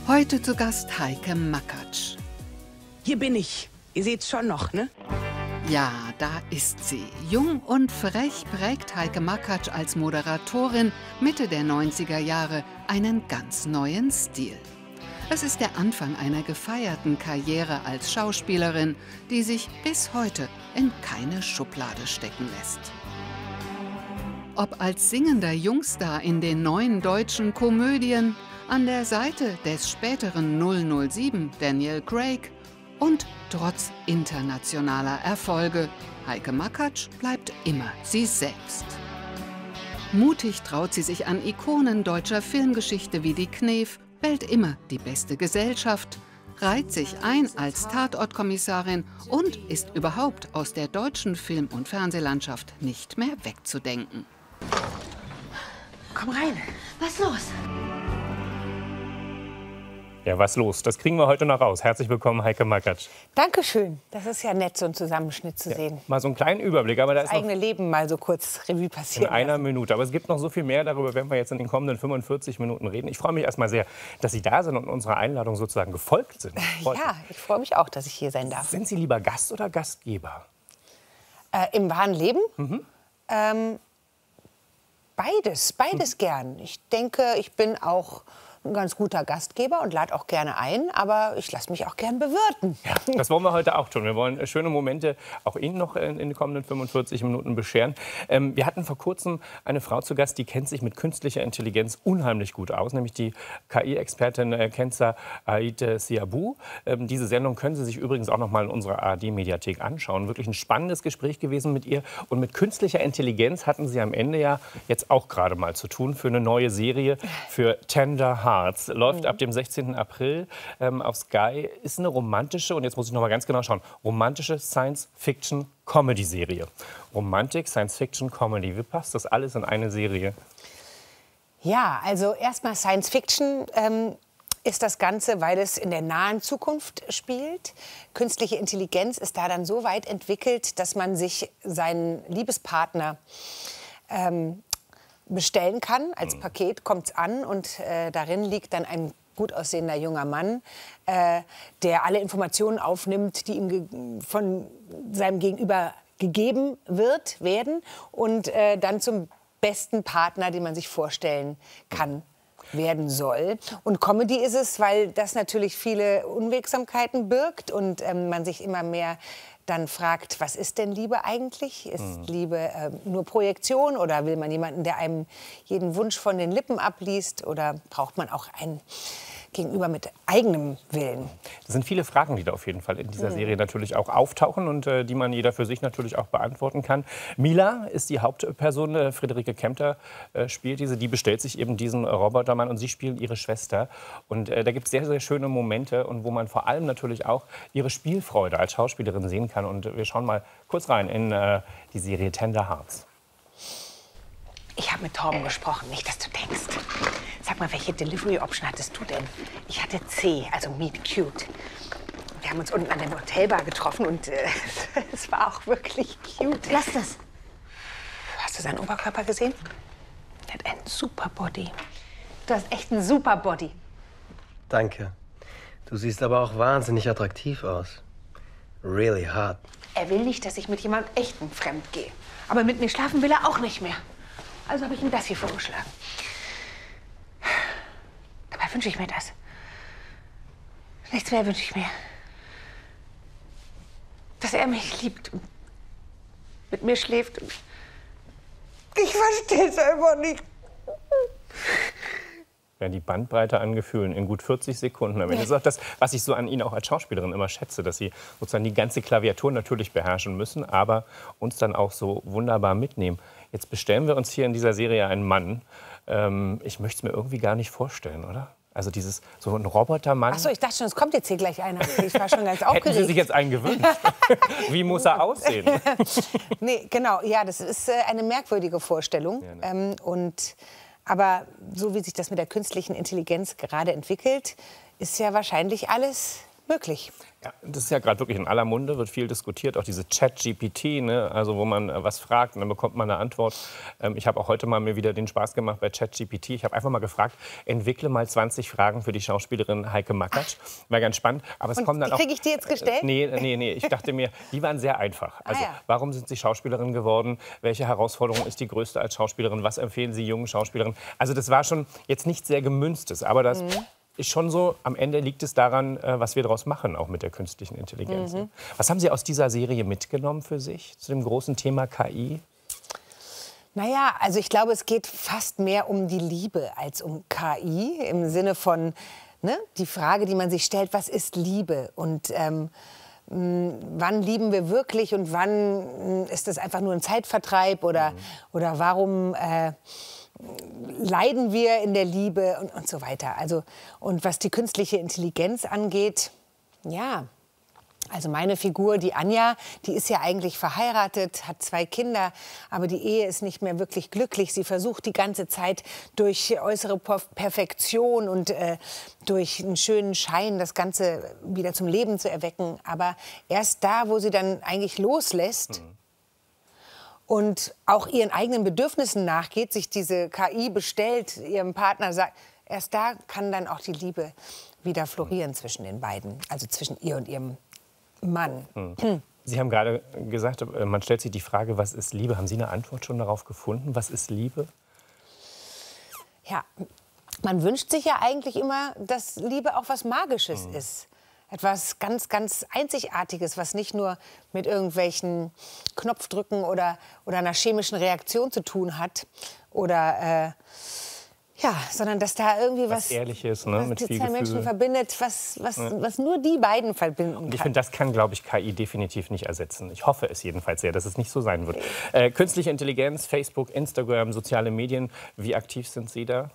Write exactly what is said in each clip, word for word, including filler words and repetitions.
Heute zu Gast Heike Makatsch. Hier bin ich. Ihr seht's schon noch, ne? Ja, da ist sie. Jung und frech prägt Heike Makatsch als Moderatorin Mitte der neunziger Jahre einen ganz neuen Stil. Es ist der Anfang einer gefeierten Karriere als Schauspielerin, die sich bis heute in keine Schublade stecken lässt. Ob als singender Jungstar in den neuen deutschen Komödien, an der Seite des späteren null null sieben Daniel Craig und trotz internationaler Erfolge, Heike Makatsch bleibt immer sie selbst. Mutig traut sie sich an Ikonen deutscher Filmgeschichte wie die Knef, wählt immer die beste Gesellschaft, reiht sich ein als Tatortkommissarin und ist überhaupt aus der deutschen Film- und Fernsehlandschaft nicht mehr wegzudenken. Komm rein. Was ist los? Ja, was los? Das kriegen wir heute noch raus. Herzlich willkommen, Heike Makatsch. Dankeschön. Das ist ja nett, so einen Zusammenschnitt zu ja, sehen. Mal so einen kleinen Überblick. Aber da das ist eigene Leben mal so kurz Revue passieren in einer lassen. Minute. Aber es gibt noch so viel mehr. Darüber werden wir jetzt in den kommenden fünfundvierzig Minuten reden. Ich freue mich erst mal sehr, dass Sie da sind und unserer Einladung sozusagen gefolgt sind. Heute. Ja, ich freue mich auch, dass ich hier sein darf. Sind Sie lieber Gast oder Gastgeber? Äh, Im wahren Leben? Mhm. Ähm, beides, beides mhm. gern. Ich denke, ich bin auch ein ganz guter Gastgeber und lade auch gerne ein, aber ich lasse mich auch gern bewirten. Ja, das wollen wir heute auch tun. Wir wollen schöne Momente auch Ihnen noch in den kommenden fünfundvierzig Minuten bescheren. Ähm, wir hatten vor kurzem eine Frau zu Gast, die kennt sich mit künstlicher Intelligenz unheimlich gut aus, nämlich die K I-Expertin äh, Kenza Aide Siabu. Ähm, diese Sendung können Sie sich übrigens auch noch mal in unserer A R D-Mediathek anschauen. Wirklich ein spannendes Gespräch gewesen mit ihr. Und mit künstlicher Intelligenz hatten Sie am Ende ja jetzt auch gerade mal zu tun für eine neue Serie, für Tender Hearts. Läuft mhm. ab dem sechzehnten April ähm, auf Sky. Ist eine romantische, und jetzt muss ich noch mal ganz genau schauen, romantische Science-Fiction-Comedy-Serie. Romantik, Science-Fiction-Comedy. Wie passt das alles in eine Serie? Ja, also erstmal Science-Fiction ähm, ist das Ganze, weil es in der nahen Zukunft spielt. Künstliche Intelligenz ist da dann so weit entwickelt, dass man sich seinen Liebespartner ähm, bestellen kann. Als Paket kommt es an und äh, darin liegt dann ein gut aussehender junger Mann, äh, der alle Informationen aufnimmt, die ihm von seinem Gegenüber gegeben wird, werden und äh, dann zum besten Partner, den man sich vorstellen kann, werden soll. Und Comedy ist es, weil das natürlich viele Unwegsamkeiten birgt und ähm, man sich immer mehr dann fragt, was ist denn Liebe eigentlich? Ist mhm. Liebe äh, nur Projektion oder will man jemanden, der einem jeden Wunsch von den Lippen abliest? Oder braucht man auch einen Gegenüber mit eigenem Willen? Das sind viele Fragen, die da auf jeden Fall in dieser Serie natürlich auch auftauchen und äh, die man jeder für sich natürlich auch beantworten kann. Mila ist die Hauptperson, äh, Friederike Kempter äh, spielt diese, die bestellt sich eben diesen Robotermann und sie spielen ihre Schwester. Und äh, da gibt es sehr, sehr schöne Momente und wo man vor allem natürlich auch ihre Spielfreude als Schauspielerin sehen kann. Und wir schauen mal kurz rein in äh, die Serie Tender Hearts. Ich habe mit Torben gesprochen, nicht, dass du denkst. Sag mal, welche Delivery Option hattest du denn? Ich hatte C, also Meet Cute. Wir haben uns unten an der Hotelbar getroffen und äh, es war auch wirklich cute. Lass das. Hast du seinen Oberkörper gesehen? Er hat einen super Body. Du hast echt einen super Body. Danke. Du siehst aber auch wahnsinnig attraktiv aus. Really hot. Er will nicht, dass ich mit jemand Echtem fremd gehe. Aber mit mir schlafen will er auch nicht mehr. Also habe ich ihm das hier vorgeschlagen. Dabei wünsche ich mir das. Nichts mehr wünsche ich mir. Dass er mich liebt und mit mir schläft. Ich verstehe es einfach nicht. Ja, die Bandbreite an Gefühlen in gut vierzig Sekunden. Das ist auch das, was ich so an Ihnen auch als Schauspielerin immer schätze, dass Sie sozusagen die ganze Klaviatur natürlich beherrschen müssen, aber uns dann auch so wunderbar mitnehmen. Jetzt bestellen wir uns hier in dieser Serie einen Mann. Ähm, ich möchte es mir irgendwie gar nicht vorstellen, oder? Also dieses, so ein Robotermann. Ach so, ich dachte schon, es kommt jetzt hier gleich einer. Ich war schon ganz aufgeregt. Hätten Sie sich jetzt einen gewünscht? Wie muss er aussehen? Nee, genau, ja, das ist äh, eine merkwürdige Vorstellung. Ja, ne? ähm, und, aber so wie sich das mit der künstlichen Intelligenz gerade entwickelt, ist ja wahrscheinlich alles möglich. Ja, das ist ja gerade wirklich in aller Munde, wird viel diskutiert, auch diese Chat-G P T, ne? Also wo man äh, was fragt und dann bekommt man eine Antwort. Ähm, ich habe auch heute mal mir wieder den Spaß gemacht bei Chat-G P T. Ich habe einfach mal gefragt, entwickle mal zwanzig Fragen für die Schauspielerin Heike Makatsch. War ganz spannend. Aber es Und kommen dann die auch. kriege ich dir jetzt gestellt? Äh, nee, nee, nee. Ich dachte mir, die waren sehr einfach. Also, Ah, ja. warum sind Sie Schauspielerin geworden? Welche Herausforderung ist die größte als Schauspielerin? Was empfehlen Sie jungen Schauspielerinnen? Also, das war schon jetzt nichts sehr Gemünztes, aber das. Mhm. Ist schon so, am Ende liegt es daran, was wir daraus machen, auch mit der künstlichen Intelligenz. Mhm. Was haben Sie aus dieser Serie mitgenommen für sich zu dem großen Thema K I? Naja, also ich glaube, es geht fast mehr um die Liebe als um K I. Im Sinne von, ne, die Frage, die man sich stellt, was ist Liebe? Und ähm, wann lieben wir wirklich und wann ist das einfach nur ein Zeitvertreib? Oder, mhm. oder warum... Äh, leiden wir in der Liebe und, und so weiter. Also, und was die künstliche Intelligenz angeht, ja, also meine Figur, die Anja, die ist ja eigentlich verheiratet, hat zwei Kinder, aber die Ehe ist nicht mehr wirklich glücklich. Sie versucht die ganze Zeit durch äußere Perfektion und äh, durch einen schönen Schein das Ganze wieder zum Leben zu erwecken. Aber erst da, wo sie dann eigentlich loslässt, mhm. und auch ihren eigenen Bedürfnissen nachgeht, sich diese K I bestellt, ihrem Partner sagt, erst da kann dann auch die Liebe wieder florieren zwischen den beiden, also zwischen ihr und ihrem Mann. Hm. Sie haben gerade gesagt, man stellt sich die Frage, was ist Liebe? Haben Sie eine Antwort schon darauf gefunden? Was ist Liebe? Ja, man wünscht sich ja eigentlich immer, dass Liebe auch was Magisches hm. ist. Etwas ganz, ganz Einzigartiges, was nicht nur mit irgendwelchen Knopfdrücken oder, oder einer chemischen Reaktion zu tun hat. Oder, äh, ja, sondern dass da irgendwie was, was Ehrliches, ne? was mit die viel zwei Gefühl. Menschen verbindet, was, was, ja. was nur die beiden verbinden kann. Und ich finde, das kann, glaube ich, K I definitiv nicht ersetzen. Ich hoffe es jedenfalls sehr, dass es nicht so sein wird. Äh, künstliche Intelligenz, Facebook, Instagram, soziale Medien, wie aktiv sind Sie da?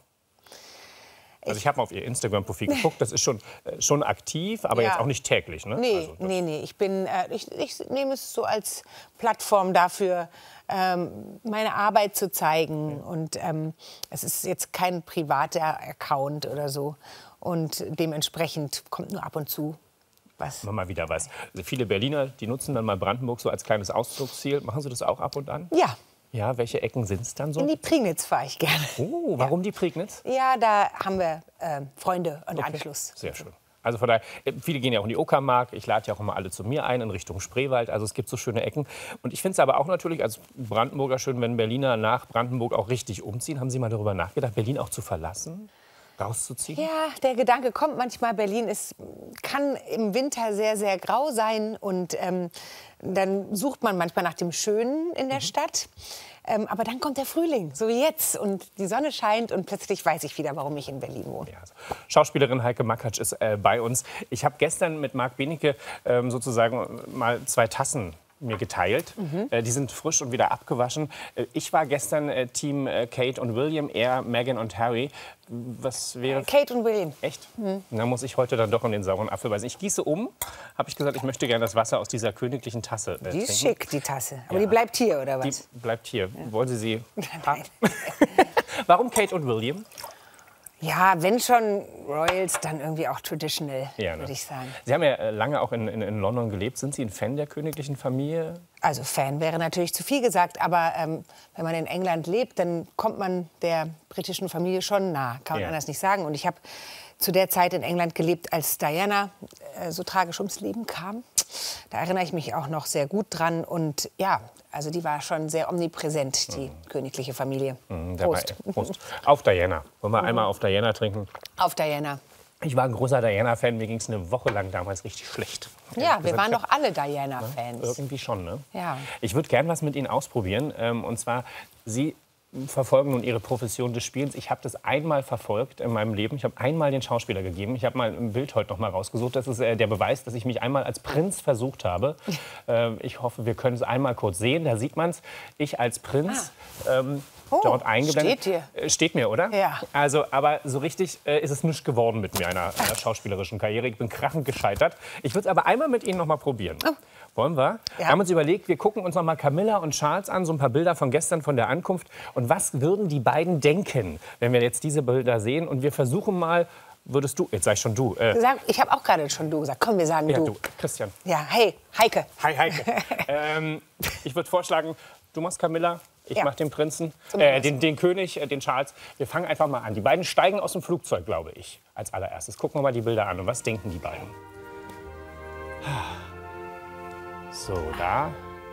Also ich habe mal auf Ihr Instagram-Profil geguckt, das ist schon, äh, schon aktiv, aber ja. jetzt auch nicht täglich, ne? Nee, also nee, nee. Ich, bin, äh, ich, ich nehme es so als Plattform dafür, ähm, meine Arbeit zu zeigen. Ja. Und ähm, es ist jetzt kein privater Account oder so. Und dementsprechend kommt nur ab und zu was. Mal wieder was. Also viele Berliner, die nutzen dann mal Brandenburg so als kleines Ausflugsziel. Machen Sie das auch ab und an? Ja. Ja, welche Ecken sind es dann so? In die Prignitz fahre ich gerne. Oh, warum ja. die Prignitz? Ja, da haben wir äh, Freunde und okay. Anschluss. Sehr schön. Also von daher, viele gehen ja auch in die Uckermark. Ich lade ja auch immer alle zu mir ein in Richtung Spreewald. Also es gibt so schöne Ecken. Und ich finde es aber auch natürlich als Brandenburger schön, wenn Berliner nach Brandenburg auch richtig umziehen. Haben Sie mal darüber nachgedacht, Berlin auch zu verlassen? Rauszuziehen? Ja, der Gedanke kommt manchmal. Berlin ist, kann im Winter sehr, sehr grau sein. Und ähm, dann sucht man manchmal nach dem Schönen in der mhm. Stadt. Ähm, aber dann kommt der Frühling, so wie jetzt. Und die Sonne scheint und plötzlich weiß ich wieder, warum ich in Berlin wohne. Ja, also Schauspielerin Heike Makatsch ist äh, bei uns. Ich habe gestern mit Marc Benecke ähm, sozusagen mal zwei Tassen mir geteilt. Mhm. Äh, die sind frisch und wieder abgewaschen. Äh, ich war gestern äh, Team äh, Kate und William, er, Meghan und Harry. Was wäre... Äh, Kate und William. Echt? Mhm. Da muss ich heute dann doch in den sauren Apfel beißen. Ich gieße um, habe ich gesagt, ich möchte gerne das Wasser aus dieser königlichen Tasse äh, Die ist trinken. schick, die Tasse. Aber ja. die bleibt hier, oder was? Die bleibt hier. Ja. Wollen Sie sie Nein. Warum Kate und William? Ja, wenn schon Royals, dann irgendwie auch traditional, ja, ne? würde ich sagen. Sie haben ja lange auch in, in, in London gelebt. Sind Sie ein Fan der königlichen Familie? Also Fan wäre natürlich zu viel gesagt, aber ähm, wenn man in England lebt, dann kommt man der britischen Familie schon nah, kann man ja. anders nicht sagen. Und ich habe zu der Zeit in England gelebt, als Diana äh, so tragisch ums Leben kam. Da erinnere ich mich auch noch sehr gut dran. Und ja, also die war schon sehr omnipräsent, die mhm. königliche Familie. Mhm, Prost. Prost. Auf Diana. Wollen wir mhm. einmal auf Diana trinken? Auf Diana. Ich war ein großer Diana-Fan. Mir ging es eine Woche lang damals richtig schlecht. Ja, wir waren doch alle Diana-Fans. Irgendwie schon, ne? Ja. Ich würde gern was mit Ihnen ausprobieren. Und zwar, Sie verfolgen nun Ihre Profession des Spielens. Ich habe das einmal verfolgt in meinem Leben. Ich habe einmal den Schauspieler gegeben. Ich habe mal ein Bild heute noch mal rausgesucht. Das ist äh, der Beweis, dass ich mich einmal als Prinz versucht habe. äh, ich hoffe, wir können es einmal kurz sehen. Da sieht man es. Ich als Prinz. Ah. Ähm, Oh, dort eingeblendet. Steht hier. Steht mir, oder? Ja. Also, aber so richtig äh, ist es nicht geworden mit mir, einer, einer schauspielerischen Karriere. Ich bin krachend gescheitert. Ich würde es aber einmal mit Ihnen noch mal probieren. Oh. Wollen wir? Ja. Wir haben uns überlegt, wir gucken uns noch mal Camilla und Charles an, so ein paar Bilder von gestern, von der Ankunft. Und was würden die beiden denken, wenn wir jetzt diese Bilder sehen? Und wir versuchen mal, würdest du, jetzt sag ich schon du. Äh, Sag, ich habe auch gerade schon du gesagt. Komm, wir sagen ja, du. du, Christian. Ja, hey, Heike. Hi, Heike. ähm, ich würde vorschlagen, du machst Camilla, ich Ja. mach den Prinzen, So äh, machen den, den König, äh, den Charles. Wir fangen einfach mal an. Die beiden steigen aus dem Flugzeug, glaube ich, als allererstes. Gucken wir mal die Bilder an. Und was denken die beiden? So, da.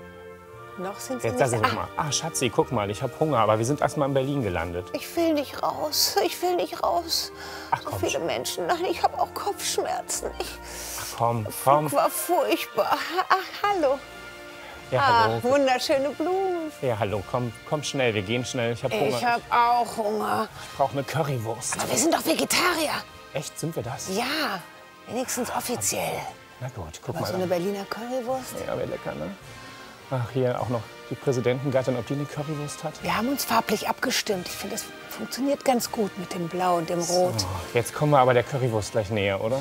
Noch sind sie Jetzt da nicht. sind wir Ah, mal. Ah, Schatzi, guck mal, ich habe Hunger, aber wir sind erst mal in Berlin gelandet. ich will nicht raus. Ich will nicht raus. Ach, So komm viele schon. Menschen. Nein, ich habe auch Kopfschmerzen. Ich, Ach, komm, komm. war furchtbar. Ach, hallo. Ja, Ah, hallo. wunderschöne Blumen. Ja, hallo, komm, komm schnell, wir gehen schnell. Ich habe Hunger. Ich habe auch Hunger. Ich brauche eine Currywurst. Aber wir sind doch Vegetarier. Echt, sind wir das? Ja, wenigstens offiziell. Na gut, guck Aber mal. so eine Berliner Currywurst. Ja, wäre lecker, ne? Ach, hier auch noch die Präsidentengattin, ob die eine Currywurst hat. Wir haben uns farblich abgestimmt. Ich finde, das funktioniert ganz gut mit dem Blau und dem Rot. Oh, jetzt kommen wir aber der Currywurst gleich näher, oder?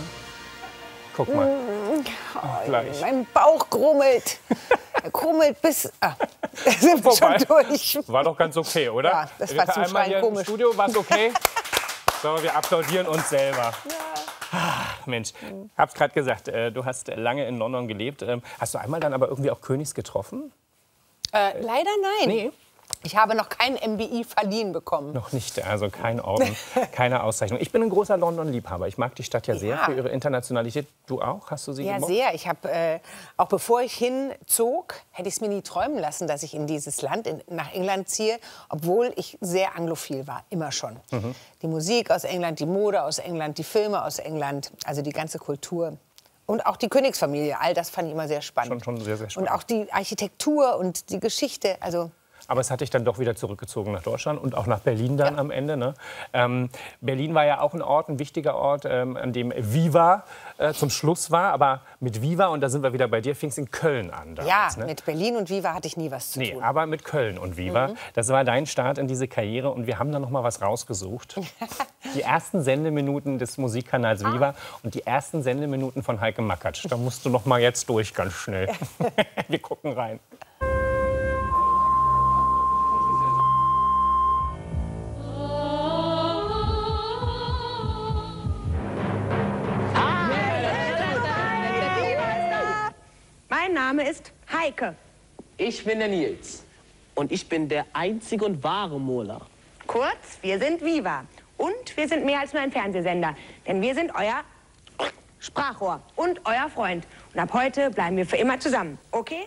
Guck mal. Oh, gleich. mein Bauch grummelt. Er grummelt bis... Ah, da sind wir Vorbei. schon durch. War doch ganz okay, oder? Ja, das war zum Einmal Schreien hier im komisch. Studio, war's okay? So, wir applaudieren uns selber. Ah, Mensch, hab's gerade gesagt, äh, du hast lange in London gelebt. Ähm, hast du einmal dann aber irgendwie auch Königs getroffen? Äh, leider nein. Nee. Ich habe noch kein M B I verliehen bekommen. Noch nicht, also kein Orden, keine Auszeichnung. Ich bin ein großer London-Liebhaber. Ich mag die Stadt ja sehr Ja. für ihre Internationalität. Du auch? Hast du sie Ja, gemocht? sehr. Ich habe, äh, auch bevor ich hinzog, hätte ich es mir nie träumen lassen, dass ich in dieses Land, in, nach England ziehe, obwohl ich sehr anglophil war, immer schon. Mhm. Die Musik aus England, die Mode aus England, die Filme aus England, also die ganze Kultur. Und auch die Königsfamilie, all das fand ich immer sehr spannend. Schon- schon sehr, sehr spannend. Und auch die Architektur und die Geschichte, also... Aber es hat dich dann doch wieder zurückgezogen nach Deutschland und auch nach Berlin dann am Ende. Ne? Ähm, Berlin war ja auch ein Ort, ein wichtiger Ort, ähm, an dem Viva äh, zum Schluss war. Aber mit Viva, und da sind wir wieder bei dir, fing es in Köln an. Damals, Ja, ne? mit Berlin und Viva hatte ich nie was zu Nee, tun. aber mit Köln und Viva. Mhm. Das war dein Start in diese Karriere und wir haben da noch mal was rausgesucht. Die ersten Sendeminuten des Musikkanals Viva und die ersten Sendeminuten von Heike Makatsch. Da musst du noch mal jetzt durch, ganz schnell. Wir gucken rein. Mein Name ist Heike. Ich bin der Nils. Und ich bin der einzige und wahre Mola. Kurz, wir sind Viva. Und wir sind mehr als nur ein Fernsehsender. Denn wir sind euer Sprachrohr und euer Freund. Und ab heute bleiben wir für immer zusammen. Okay?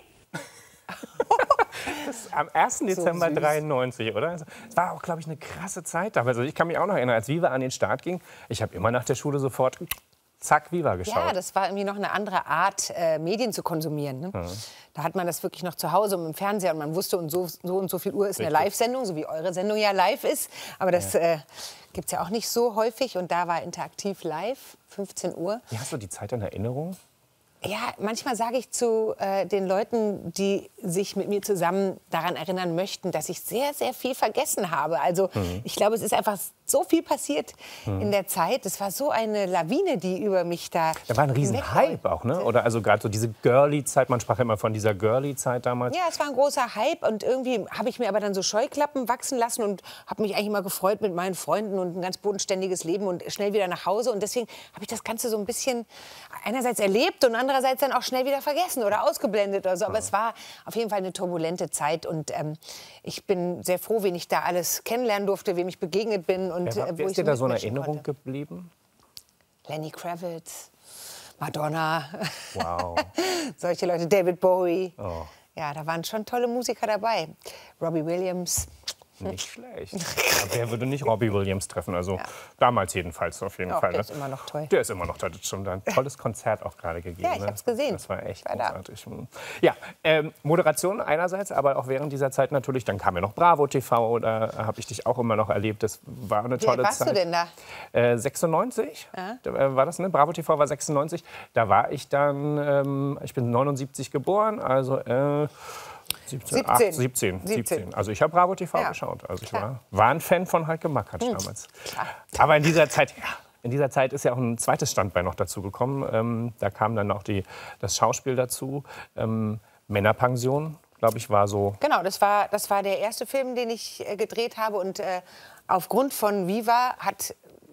Am ersten Dezember dreiundneunzig, oder? Es war auch, glaube ich, eine krasse Zeit damals. Also ich kann mich auch noch erinnern, als Viva an den Start ging. Ich habe immer nach der Schule sofort zack, Viva geschaut. Ja, das war irgendwie noch eine andere Art, äh, Medien zu konsumieren. Ne? Da hat man das wirklich noch zu Hause und im Fernseher und man wusste, und so, so und so viel Uhr ist eine Richtig. Live-Sendung, so wie eure Sendung ja live ist. Aber das äh, gibt es ja auch nicht so häufig und da war interaktiv live, fünfzehn Uhr. Wie hast du die Zeit in Erinnerung? Ja, manchmal sage ich zu äh, den Leuten, die sich mit mir zusammen daran erinnern möchten, dass ich sehr, sehr viel vergessen habe. Also ich glaube, es ist einfach so viel passiert in der Zeit. Es war so eine Lawine, die über mich da... Da war ein riesen hinwegrollte. Hype auch, ne? Oder also gerade so diese Girly-Zeit, man sprach immer von dieser Girly-Zeit damals. Ja, es war ein großer Hype und irgendwie habe ich mir aber dann so Scheuklappen wachsen lassen und habe mich eigentlich immer gefreut mit meinen Freunden und ein ganz bodenständiges Leben und schnell wieder nach Hause. Und deswegen habe ich das Ganze so ein bisschen einerseits erlebt und andererseits dann auch schnell wieder vergessen oder ausgeblendet oder so. Aber es war auf jeden Fall eine turbulente Zeit und ähm, ich bin sehr froh, wen ich da alles kennenlernen durfte, wem ich begegnet bin. Und, Wer, war, äh, wer wo ist ich dir da so in mitmischen Erinnerung konnte. geblieben? Lenny Kravitz, Madonna, Wow. solche Leute, David Bowie. Oh. Ja, da waren schon tolle Musiker dabei. Robbie Williams. Nicht schlecht. Aber wer würde nicht Robbie Williams treffen? Also damals jedenfalls auf jeden Ja, Fall. der ne? ist immer noch toll. Der ist immer noch toll. Das ist schon ein tolles Konzert auch gerade gegeben. Ja, ich ne? hab's gesehen. Das war echt Ich war da. großartig. Ja, ähm, Moderation einerseits, aber auch während dieser Zeit natürlich. Dann kam ja noch Bravo T V, da habe ich dich auch immer noch erlebt. Das war eine Wie tolle alt warst Zeit. du denn da? Äh, sechsundneunzig da, äh, war das, ne? Bravo T V war sechsundneunzig. Da war ich dann, ähm, ich bin neunundsiebzig geboren, also äh, siebzehn, acht, siebzehn, siebzehn. Also ich habe Bravo T V Ja, geschaut. Also ich klar. war, war ein Fan von Heike Makatsch damals. Aber in dieser Zeit, ja, in dieser Zeit ist ja auch ein zweites Standbein noch dazu gekommen. Ähm, da kam dann auch die, das Schauspiel dazu. Ähm, Männerpension, glaube ich, war so. Genau, das war, das war der erste Film, den ich äh, gedreht habe. Und äh, aufgrund von Viva hat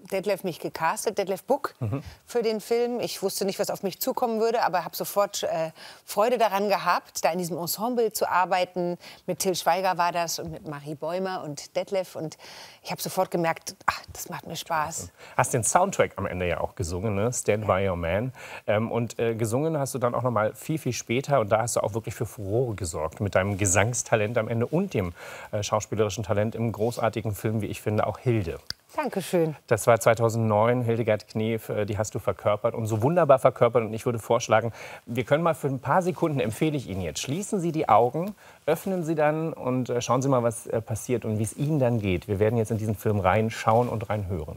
Detlef mich gecastet, Detlef Buck, mhm. für den Film. Ich wusste nicht, was auf mich zukommen würde, aber habe sofort äh, Freude daran gehabt, da in diesem Ensemble zu arbeiten. Mit Till Schweiger war das und mit Marie Bäumer und Detlef. Und ich habe sofort gemerkt, ach, das macht mir Spaß. Hast den Soundtrack am Ende ja auch gesungen, ne? Stand by Your Man. Ähm, und äh, gesungen hast du dann auch noch mal viel, viel später. Und da hast du auch wirklich für Furore gesorgt mit deinem Gesangstalent am Ende und dem äh, schauspielerischen Talent im großartigen Film, wie ich finde, auch Hilde. Dankeschön. Das war zweitausendneun, Hildegard Knef, die hast du verkörpert und so wunderbar verkörpert. Und ich würde vorschlagen, wir können mal für ein paar Sekunden, empfehle ich Ihnen jetzt, schließen Sie die Augen, öffnen Sie dann und schauen Sie mal, was passiert und wie es Ihnen dann geht. Wir werden jetzt in diesen Film reinschauen und reinhören.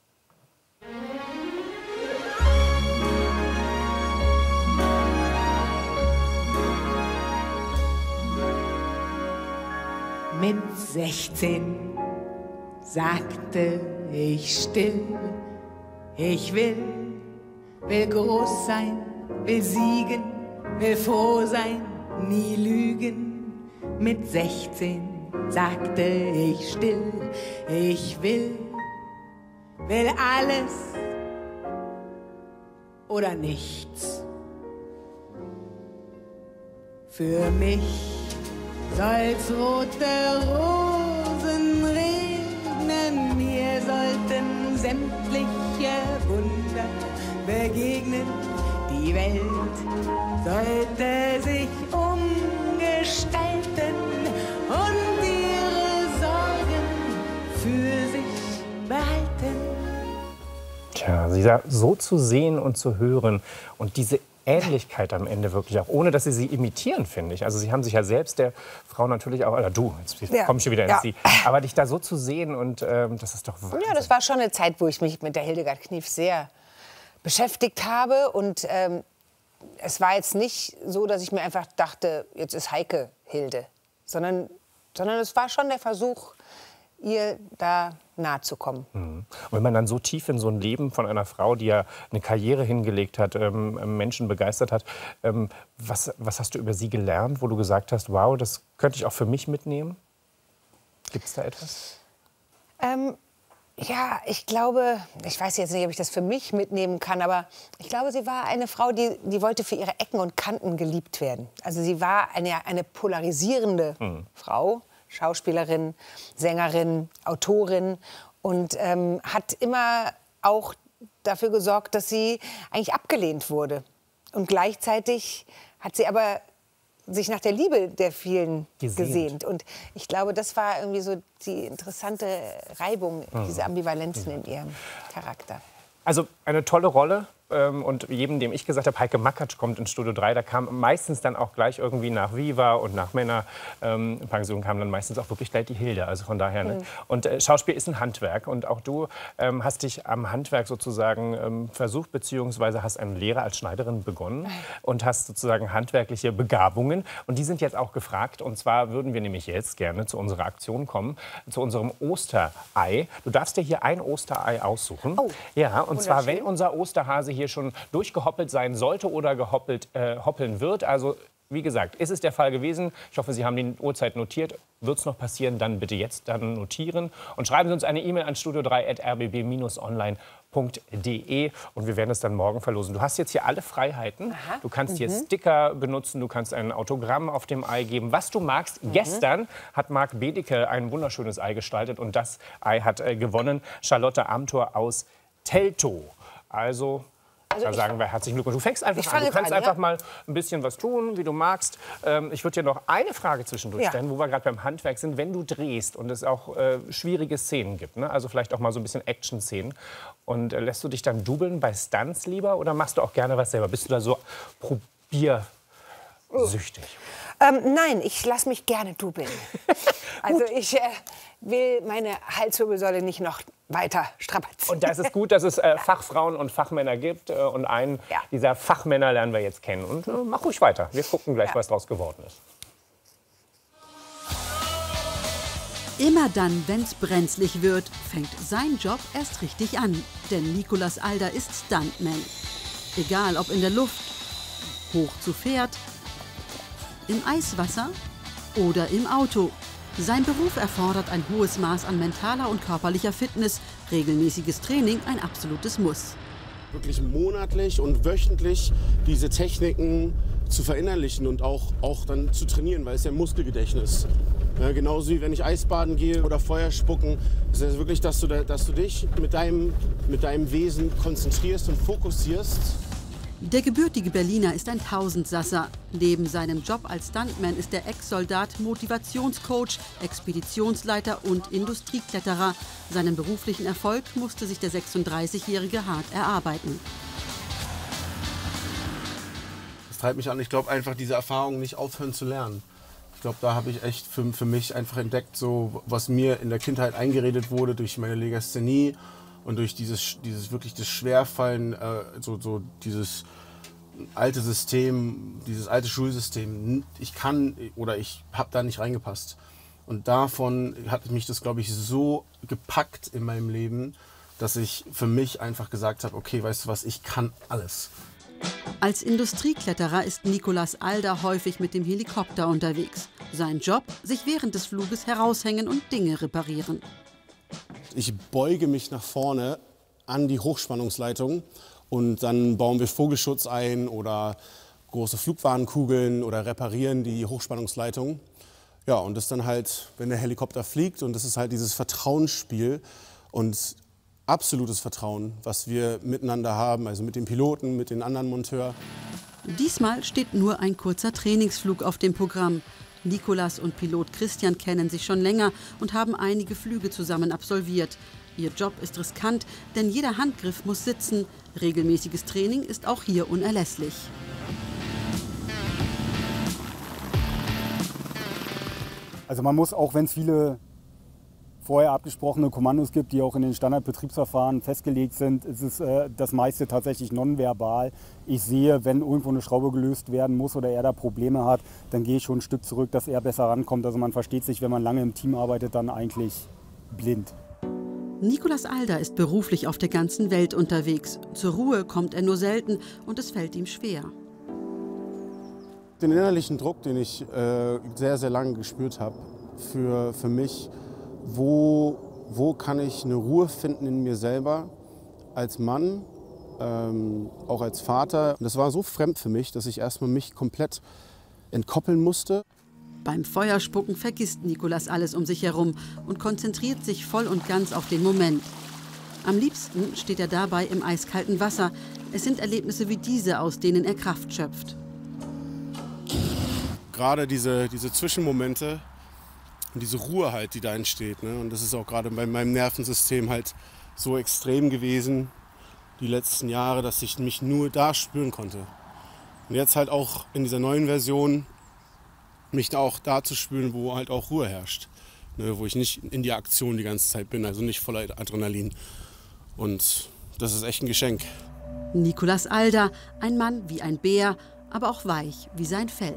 Mit sechzehn sagte ich still, ich will, will groß sein, will siegen, will froh sein, nie lügen. Mit sechzehn sagte ich still, ich will, will alles oder nichts. Für mich soll's rote Rosen regnen, mir sollten sämtliche Wunder begegnen. Die Welt sollte sich umgestalten und ihre Sorgen für sich behalten. Tja, sie da so zu sehen und zu hören und diese Ähnlichkeit am Ende wirklich auch, ohne dass sie sie imitieren, finde ich. Also sie haben sich ja selbst der Frau natürlich auch, oder du, jetzt ja. kommst du wieder ins ja. Sie, aber dich da so zu sehen und ähm, das ist doch Wahnsinn. Ja, das war schon eine Zeit, wo ich mich mit der Hildegard Knef sehr beschäftigt habe und ähm, es war jetzt nicht so, dass ich mir einfach dachte, jetzt ist Heike Hilde, sondern, sondern es war schon der Versuch, ihr da nahe zu kommen. Mhm. Und wenn man dann so tief in so ein Leben von einer Frau, die ja eine Karriere hingelegt hat, ähm, Menschen begeistert hat, ähm, was, was hast du über sie gelernt, wo du gesagt hast, wow, das könnte ich auch für mich mitnehmen? Gibt es da etwas? Ähm, ja, ich glaube, ich weiß jetzt nicht, ob ich das für mich mitnehmen kann, aber ich glaube, sie war eine Frau, die, die wollte für ihre Ecken und Kanten geliebt werden. Also sie war eine, eine polarisierende mhm. Frau. Schauspielerin, Sängerin, Autorin und ähm, hat immer auch dafür gesorgt, dass sie eigentlich abgelehnt wurde. Und gleichzeitig hat sie aber sich nach der Liebe der vielen gesehnt. gesehnt. Und ich glaube, das war irgendwie so die interessante Reibung, mhm. diese Ambivalenzen mhm. in ihrem Charakter. Also eine tolle Rolle. Und jedem, dem ich gesagt habe, Heike Makatsch kommt in Studio drei, da kam meistens dann auch gleich irgendwie nach Viva und nach Männerpension ähm, kam dann meistens auch wirklich gleich die Hilde. Also von daher. Ne? Mhm. Und äh, Schauspiel ist ein Handwerk. Und auch du ähm, hast dich am Handwerk sozusagen ähm, versucht, beziehungsweise hast eine Lehre als Schneiderin begonnen und hast sozusagen handwerkliche Begabungen. Und die sind jetzt auch gefragt. Und zwar würden wir nämlich jetzt gerne zu unserer Aktion kommen, zu unserem Osterei. Du darfst dir hier ein Osterei aussuchen. Oh, ja, und zwar, wenn unser Osterhase hier schon durchgehoppelt sein sollte oder gehoppelt äh, hoppeln wird. Also wie gesagt, ist es der Fall gewesen. Ich hoffe, Sie haben die Uhrzeit notiert. Wird es noch passieren, dann bitte jetzt dann notieren. Und schreiben Sie uns eine E-Mail an studio drei at r b b bindestrich online punkt de und wir werden es dann morgen verlosen. Du hast jetzt hier alle Freiheiten. Aha. Du kannst hier mhm. Sticker benutzen, du kannst ein Autogramm auf dem Ei geben, was du magst. Mhm. Gestern hat Marc Bedeke ein wunderschönes Ei gestaltet und das Ei hat äh, gewonnen. Charlotte Amthor aus Teltow. Also... Also da sagen wir herzlichen Glückwunsch. Du fängst einfach an. Du kannst an, einfach ja. mal ein bisschen was tun, wie du magst. Ähm, ich würde dir noch eine Frage zwischendurch stellen, ja. wo wir gerade beim Handwerk sind. Wenn du drehst und es auch äh, schwierige Szenen gibt, ne? Also vielleicht auch mal so ein bisschen Action-Szenen, und äh, lässt du dich dann dubeln bei Stunts lieber oder machst du auch gerne was selber? Bist du da so probiersüchtig? Ähm, nein, ich lasse mich gerne dubeln. Also ich äh, will meine Halswirbelsäule nicht noch weiter strapazieren. Und da ist es gut, dass es äh, Fachfrauen und Fachmänner gibt. Äh, und einen ja. dieser Fachmänner lernen wir jetzt kennen. Und äh, mach ruhig weiter. Wir gucken gleich, ja. was draus geworden ist. Immer dann, wenn's brenzlig wird, fängt sein Job erst richtig an. Denn Nicolas Alder ist Stuntman. Egal ob in der Luft, hoch zu Pferd, im Eiswasser oder im Auto. Sein Beruf erfordert ein hohes Maß an mentaler und körperlicher Fitness. Regelmäßiges Training ein absolutes Muss. Wirklich monatlich und wöchentlich diese Techniken zu verinnerlichen und auch, auch dann zu trainieren, weil es ja Muskelgedächtnis. Ja, genauso wie wenn ich Eisbaden gehe oder Feuer spucken. Es ist wirklich, dass du, da, dass du dich mit deinem, mit deinem Wesen konzentrierst und fokussierst. Der gebürtige Berliner ist ein Tausendsasser. Neben seinem Job als Stuntman ist der Ex-Soldat Motivationscoach, Expeditionsleiter und Industriekletterer. Seinen beruflichen Erfolg musste sich der sechsunddreißigjährige hart erarbeiten. Das treibt mich an. Ich glaube einfach, diese Erfahrung nicht aufhören zu lernen. Ich glaube, da habe ich echt für, für mich einfach entdeckt, so, was mir in der Kindheit eingeredet wurde durch meine Legasthenie. Und durch dieses, dieses wirklich das Schwerfallen, äh, so, so dieses alte System, dieses alte Schulsystem, ich kann oder ich habe da nicht reingepasst. Und davon hat mich das, glaube ich, so gepackt in meinem Leben, dass ich für mich einfach gesagt habe, okay, weißt du was, ich kann alles. Als Industriekletterer ist Nicolas Alder häufig mit dem Helikopter unterwegs. Sein Job, sich während des Fluges heraushängen und Dinge reparieren. Ich beuge mich nach vorne an die Hochspannungsleitung und dann bauen wir Vogelschutz ein oder große Flugwarenkugeln oder reparieren die Hochspannungsleitung. Ja, und das dann halt, wenn der Helikopter fliegt, und das ist halt dieses Vertrauensspiel und absolutes Vertrauen, was wir miteinander haben, also mit den Piloten, mit den anderen Monteuren. Diesmal steht nur ein kurzer Trainingsflug auf dem Programm. Nicolas und Pilot Christian kennen sich schon länger und haben einige Flüge zusammen absolviert. Ihr Job ist riskant, denn jeder Handgriff muss sitzen. Regelmäßiges Training ist auch hier unerlässlich. Also man muss, auch wenn es viele vorher abgesprochene Kommandos gibt, die auch in den Standardbetriebsverfahren festgelegt sind, ist es äh, das meiste tatsächlich nonverbal. Ich sehe, wenn irgendwo eine Schraube gelöst werden muss oder er da Probleme hat, dann gehe ich schon ein Stück zurück, dass er besser rankommt. Also man versteht sich, wenn man lange im Team arbeitet, dann eigentlich blind. Nicolas Alder ist beruflich auf der ganzen Welt unterwegs. Zur Ruhe kommt er nur selten und es fällt ihm schwer. Den innerlichen Druck, den ich äh, sehr, sehr lange gespürt habe, für, für mich, Wo, wo kann ich eine Ruhe finden in mir selber, als Mann, ähm, auch als Vater. Und das war so fremd für mich, dass ich erstmal mich komplett entkoppeln musste. Beim Feuerspucken vergisst Nicolas alles um sich herum und konzentriert sich voll und ganz auf den Moment. Am liebsten steht er dabei im eiskalten Wasser. Es sind Erlebnisse wie diese, aus denen er Kraft schöpft. Gerade diese, diese Zwischenmomente, und diese Ruhe halt, die da entsteht. Ne? Und das ist auch gerade bei meinem Nervensystem halt so extrem gewesen, die letzten Jahre, dass ich mich nur da spüren konnte. Und jetzt halt auch in dieser neuen Version, mich da auch da zu spüren, wo halt auch Ruhe herrscht. Ne? Wo ich nicht in die Aktion die ganze Zeit bin, also nicht voller Adrenalin. Und das ist echt ein Geschenk. Nicolas Alder, ein Mann wie ein Bär, aber auch weich wie sein Fell.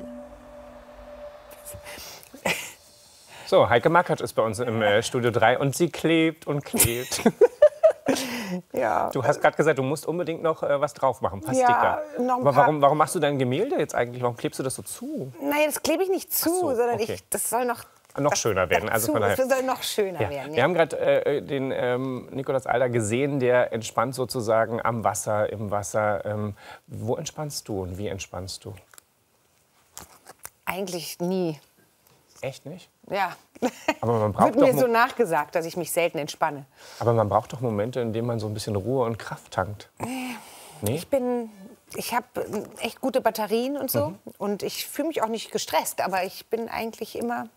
So, Heike Makatsch ist bei uns im äh, Studio drei und sie klebt und klebt. Ja. Du hast gerade gesagt, du musst unbedingt noch äh, was drauf machen, ein paar Ja, Sticker. noch ein Aber paar- warum, warum machst du dein Gemälde jetzt eigentlich? Warum klebst du das so zu? Nein, das klebe ich nicht zu, Ach so, sondern okay. ich, das soll noch, Noch schöner werden. Also dazu, von daher. es soll noch schöner Ja. werden. Wir Ja. haben gerade äh, den ähm, Nicolas Alder gesehen, der entspannt sozusagen am Wasser, im Wasser. Ähm, wo entspannst du und wie entspannst du? Eigentlich nie. Echt nicht? Ja. Aber man braucht Wird mir doch so Mo- nachgesagt, dass ich mich selten entspanne. Aber man braucht doch Momente, in denen man so ein bisschen Ruhe und Kraft tankt. Nee? Ich bin, ich habe echt gute Batterien und so. Mhm. Und ich fühle mich auch nicht gestresst, aber ich bin eigentlich immer,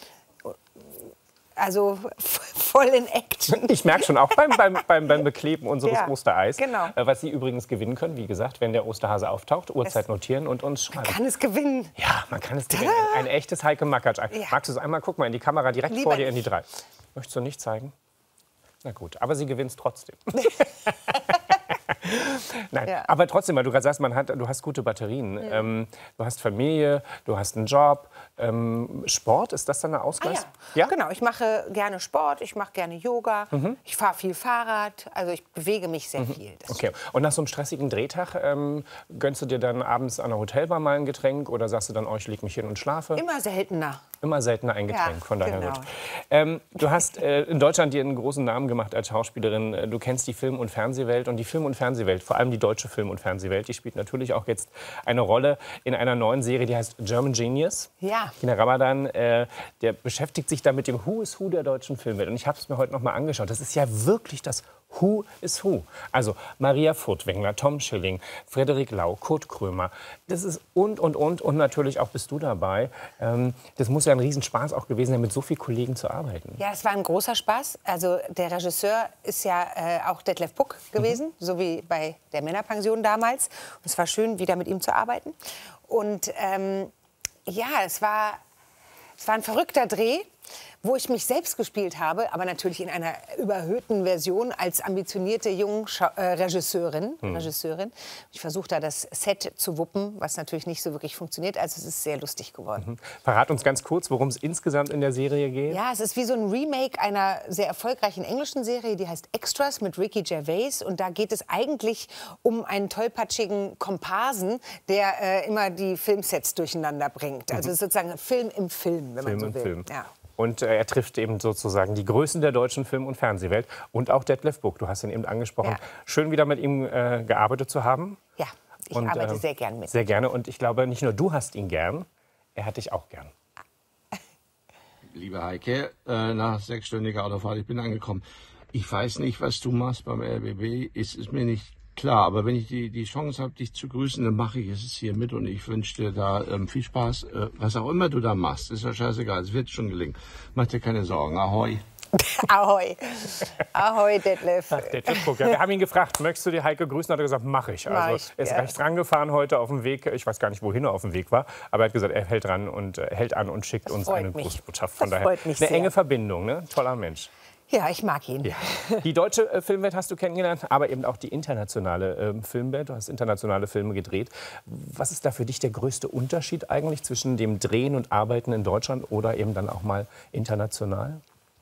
also voll in Action. Ich merke schon auch beim, beim, beim, beim Bekleben unseres Ja, Ostereis, genau. äh, was Sie übrigens gewinnen können. Wie gesagt, wenn der Osterhase auftaucht, Uhrzeit Es- notieren und uns schreiben. Kann es gewinnen. Ja, man kann es gewinnen. Ein, ein echtes Heike Makatsch. Ja. Magst du es einmal? Guck mal in die Kamera, direkt Lieber vor dir in die nicht. drei. Möchtest du nicht zeigen? Na gut, aber sie gewinnt trotzdem. Nein, Ja. aber trotzdem, weil du gerade sagst, man hat, du hast gute Batterien. Ähm, du hast Familie, du hast einen Job. Ähm, Sport, ist das dann eine Ausgleich? Ah, ja. Genau, ich mache gerne Sport, ich mache gerne Yoga, Mhm. ich fahre viel Fahrrad, also ich bewege mich sehr viel. Das Okay. Und nach so einem stressigen Drehtag ähm, gönnst du dir dann abends an der Hotelbar mal ein Getränk oder sagst du dann, oh, ich leg mich hin und schlafe? Immer seltener. immer seltener ein Getränk, Ja, von daher genau. gut. Ähm, du hast äh, in Deutschland dir einen großen Namen gemacht als Schauspielerin. Du kennst die Film- und Fernsehwelt. Und die Film- und Fernsehwelt, vor allem die deutsche Film- und Fernsehwelt, die spielt natürlich auch jetzt eine Rolle in einer neuen Serie, die heißt German Genius. Ja. Kina Ramadan, äh, der beschäftigt sich da mit dem Who is Who der deutschen Filmwelt. Und ich habe es mir heute noch mal angeschaut. Das ist ja wirklich das Who is Who. Also Maria Furtwängler, Tom Schilling, Frederik Lau, Kurt Krömer. Das ist und, und, und. Und natürlich auch bist du dabei. Ähm, das muss ja ein Riesenspaß auch gewesen sein, mit so vielen Kollegen zu arbeiten. Ja, es war ein großer Spaß. Also der Regisseur ist ja äh, auch Detlef Buck gewesen, mhm. so wie bei der Männerpension damals. Und es war schön, wieder mit ihm zu arbeiten. Und ähm, ja, es war, es war ein verrückter Dreh, wo ich mich selbst gespielt habe, aber natürlich in einer überhöhten Version als ambitionierte junge Scha äh, Regisseurin. Hm. Regisseurin. Ich versuche da das Set zu wuppen, was natürlich nicht so wirklich funktioniert. Also es ist sehr lustig geworden. Mhm. Verrat uns ganz kurz, worum es insgesamt in der Serie geht. Ja, es ist wie so ein Remake einer sehr erfolgreichen englischen Serie, die heißt Extras mit Ricky Gervais. Und da geht es eigentlich um einen tollpatschigen Komparsen, der äh, immer die Filmsets durcheinander bringt. Also es ist sozusagen ein Film im Film, wenn Film man so im will. Film. Ja. Und äh, er trifft eben sozusagen die Größen der deutschen Film- und Fernsehwelt. Und auch Detlef Buck, du hast ihn eben angesprochen. Ja. Schön, wieder mit ihm äh, gearbeitet zu haben. Ja, ich und, arbeite äh, sehr gern mit. Sehr gerne. Und ich glaube, nicht nur du hast ihn gern, er hat dich auch gern. Liebe Heike, äh, nach sechsstündiger Autofahrt, ich bin angekommen. Ich weiß nicht, was du machst beim R B B, ist, ist mir nicht klar. Aber wenn ich die, die Chance habe, dich zu grüßen, dann mache ich es hier mit. Und ich wünsche dir da ähm, viel Spaß. Äh, was auch immer du da machst, ist ja scheißegal. Es wird schon gelingen. Mach dir keine Sorgen. Ahoi. Ahoi. Ahoi, Detlef. Ach, Detlef Buck. Ja, wir haben ihn gefragt, möchtest du die Heike grüßen? Hat er gesagt, mache ich. Also Mach ich, er ist ja. rechts rangefahren heute auf dem Weg. Ich weiß gar nicht, wohin er auf dem Weg war. Aber er hat gesagt, er hält dran und äh, hält an und schickt Das uns freut eine mich. Grußbotschaft. Von Das daher freut mich eine sehr. enge Verbindung, ne? Toller Mensch. Ja, ich mag ihn. Ja. Die deutsche äh, Filmwelt hast du kennengelernt, aber eben auch die internationale äh, Filmwelt. Du hast internationale Filme gedreht. Was ist da für dich der größte Unterschied eigentlich zwischen dem Drehen und Arbeiten in Deutschland oder eben dann auch mal international?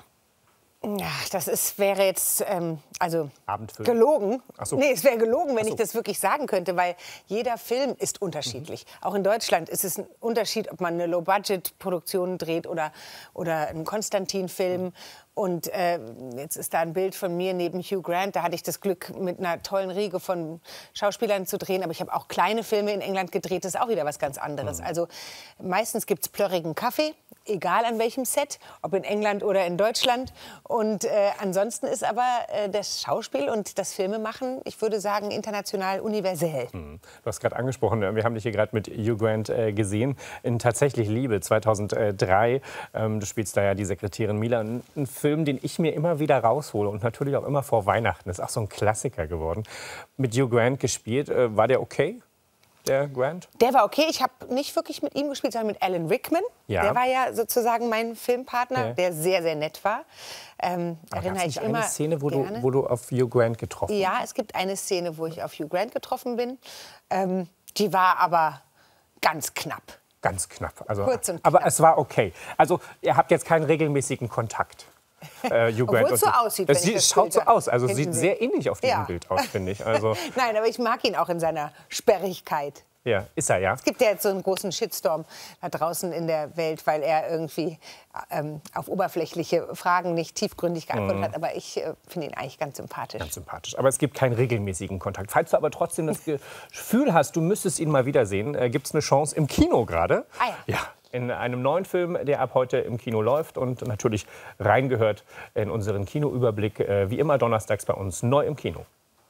Ja, das ist, wäre jetzt ähm, also Abendfilm. gelogen. Ach so. Nee, es wäre gelogen, wenn Ach so. ich das wirklich sagen könnte, weil jeder Film ist unterschiedlich. Mhm. Auch in Deutschland ist es ein Unterschied, ob man eine Low-Budget-Produktion dreht oder, oder einen Konstantin-Film. Mhm. Und äh, jetzt ist da ein Bild von mir neben Hugh Grant. Da hatte ich das Glück, mit einer tollen Riege von Schauspielern zu drehen. Aber ich habe auch kleine Filme in England gedreht. Das ist auch wieder was ganz anderes. Mhm. Also meistens gibt es plörrigen Kaffee, egal an welchem Set, ob in England oder in Deutschland. Und äh, ansonsten ist aber äh, das Schauspiel und das Filmemachen, ich würde sagen, international universell. Mhm. Du hast gerade angesprochen, wir haben dich hier gerade mit Hugh Grant äh, gesehen in Tatsächlich Liebe zweitausenddrei. Ähm, du spielst da ja die Sekretärin Mila. Ein, ein Film, den ich mir immer wieder raushole und natürlich auch immer vor Weihnachten. Das ist auch so ein Klassiker geworden. Mit Hugh Grant gespielt. Äh, war der okay, der Grant? Der war okay. Ich habe nicht wirklich mit ihm gespielt, sondern mit Alan Rickman. Ja. Der war ja sozusagen mein Filmpartner, Ja. der sehr, sehr nett war. Ähm, Aber erinnere gab's ich nicht immer eine Szene, wo du, gerne. wo du auf Hugh Grant getroffen hast? Ja, es gibt eine Szene, wo ich auf Hugh Grant getroffen bin. Ähm, die war aber ganz knapp. Ganz knapp. Also, Kurz und aber knapp. es war okay. Also ihr habt jetzt keinen regelmäßigen Kontakt. Äh, Hugh Grant Obwohl es so und du. aussieht, Das wenn ich sieht, das schaut Bild so da aus. Also es hinten sieht sehe. sehr ähnlich auf diesem Ja. Bild aus, finde ich. Also, Nein, aber ich mag ihn auch in seiner Sperrigkeit. ja, ist er ja. Es gibt ja jetzt so einen großen Shitstorm da draußen in der Welt, weil er irgendwie ähm, auf oberflächliche Fragen nicht tiefgründig geantwortet Mhm. hat. Aber ich äh, finde ihn eigentlich ganz sympathisch. Ganz sympathisch. Aber es gibt keinen regelmäßigen Kontakt. Falls du aber trotzdem das Gefühl hast, du müsstest ihn mal wiedersehen, äh, gibt es eine Chance im Kino gerade. Ah ja. Ja. In einem neuen Film, der ab heute im Kino läuft und natürlich reingehört in unseren Kinoüberblick. Äh, wie immer donnerstags bei uns neu im Kino.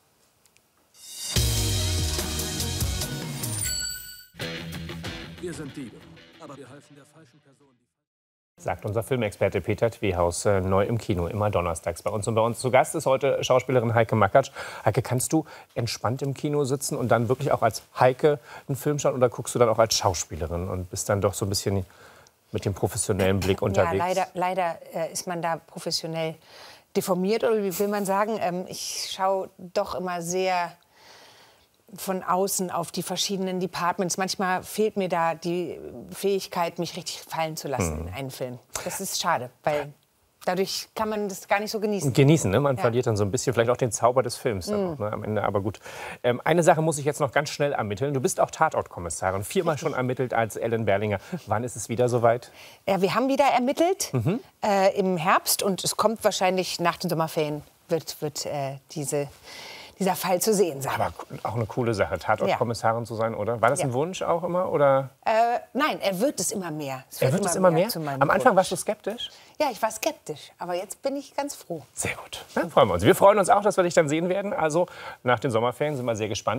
Wir sind Diebe, aber wir halfen der falschen Person. Sagt unser Filmexperte Peter Twehaus, äh, neu im Kino, immer donnerstags bei uns. Und bei uns zu Gast ist heute Schauspielerin Heike Makatsch. Heike, kannst du entspannt im Kino sitzen und dann wirklich auch als Heike einen Film schauen oder guckst du dann auch als Schauspielerin und bist dann doch so ein bisschen mit dem professionellen Blick unterwegs? Ja, leider, leider äh, ist man da professionell deformiert, oder wie will man sagen. Ähm, ich schaue doch immer sehr von außen auf die verschiedenen Departments. Manchmal fehlt mir da die Fähigkeit, mich richtig fallen zu lassen Hm. in einen Film. Das ist schade, weil Dadurch kann man das gar nicht so genießen. Genießen, ne? Man Ja. verliert dann so ein bisschen vielleicht auch den Zauber des Films dann Mm. auch, ne? Am Ende. Aber gut. Ähm, eine Sache muss ich jetzt noch ganz schnell ermitteln. Du bist auch Tatortkommissarin. Viermal schon ermittelt als Ellen Berlinger. Wann ist es wieder soweit? Ja, wir haben wieder ermittelt Mhm. äh, im Herbst und es kommt wahrscheinlich nach den Sommerferien wird, wird äh, diese, dieser Fall zu sehen sein. Aber auch eine coole Sache, Tatortkommissarin zu sein, oder? War das Ja. ein Wunsch auch immer? Oder? Äh, nein, er wird es immer mehr. Es Er wird es immer mehr? zu meinem Am Anfang Wunsch. warst du skeptisch? Ja, ich war skeptisch, aber jetzt bin ich ganz froh. Sehr gut. Dann freuen wir uns. Wir freuen uns auch, dass wir dich dann sehen werden. Also nach den Sommerferien sind wir sehr gespannt.